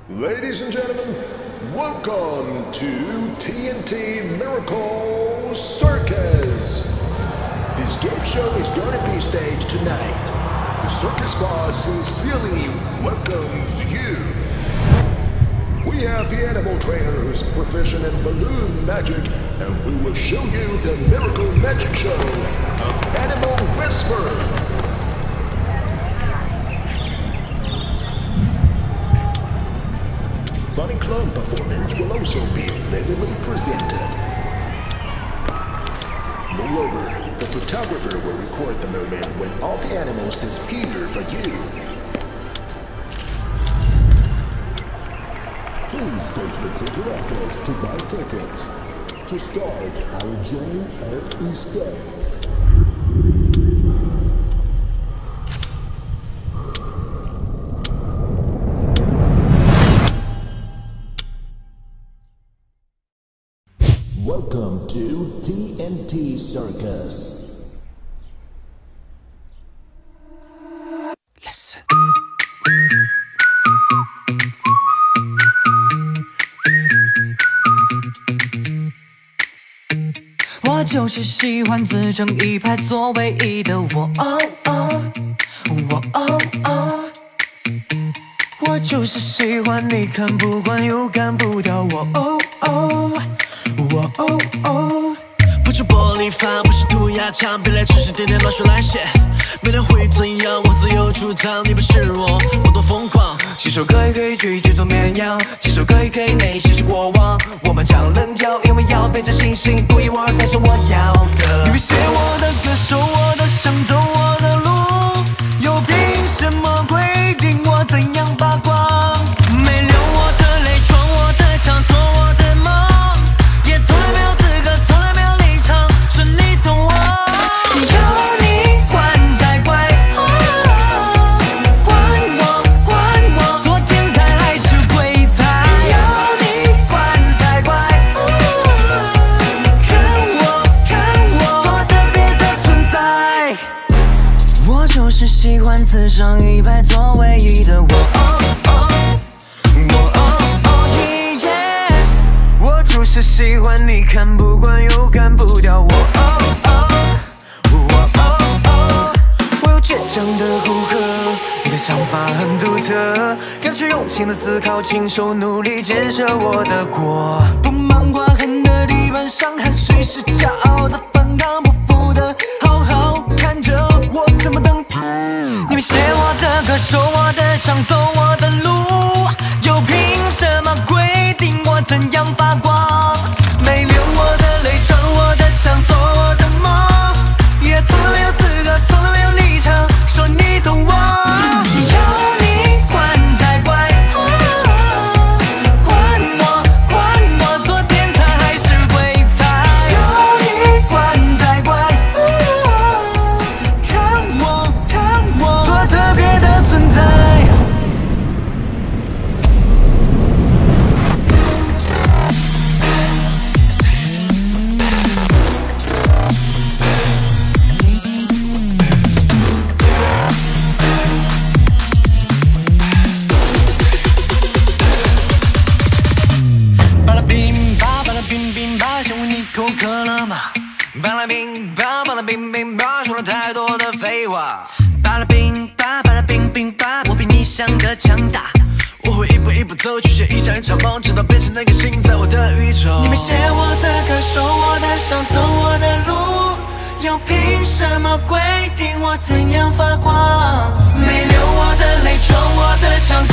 Ladies and gentlemen, welcome to TNT Miracle Circus. This game show is going to be staged tonight. The circus boss sincerely welcomes you. We have the animal trainer who's proficient in balloon magic, and we will show you the miracle magic show of Animal Whisper. Funny clown performance will also be vividly presented. Moreover, the photographer will record the moment when all the animals disappear for you. Please go to the ticket office to buy tickets to start our journey of escape. Welcome to TNT Circus. Listen. 我就是喜欢自成一派做唯一的我，我就是喜欢你看不惯又干不掉我，不是玻璃房，不是涂鸦墙，别来只是点点乱说乱写。明天会怎样？我自由主张，你不是我多疯狂。洗手可以可以去做绵羊，洗手可以可以内心是过往。我们常棱角，因为要变成星星，独一无二才是我要的。你别写我的歌，手我的想走我的路，又凭什么规定我怎样发光？没流我的泪，撞我的墙，做我的梦，也从来没有资格，从来没有立场，是你懂我。有你管才怪，管我，昨天才还是鬼才。有你管才怪，看我，做特别的存在。我就是喜欢自成一派做唯一的我。我就是喜欢你看不惯又干不掉我。我有倔强的骨骼，你的想法很独特，要去用心的思考，亲手努力建设我的国。不忙挂痕的地板上，汗水是骄傲的反抗，不服的好好看着我怎么等。你别写我的歌，手我的想走我的路，又凭什么规定我怎样发光？没流我的泪，撞我的墙，做我的梦，也从来没有资格，从来没有立场，说你懂我。有你管才怪，管我，昨天才还是鬼才。有你管才怪，看我，做特别的存在。巴拉冰吧，巴拉冰冰吧，想问你口渴了吗？巴拉冰吧，巴拉冰冰吧，说了太多的废话。巴拉冰吧，巴拉冰冰吧，我比你想的强大。我会一步一步走去，一场一场梦，直到变成那个星在我的宇宙。你没写我的歌，手我的想走我的路，又凭什么规定我怎样发光？没流我的泪，撞我的墙，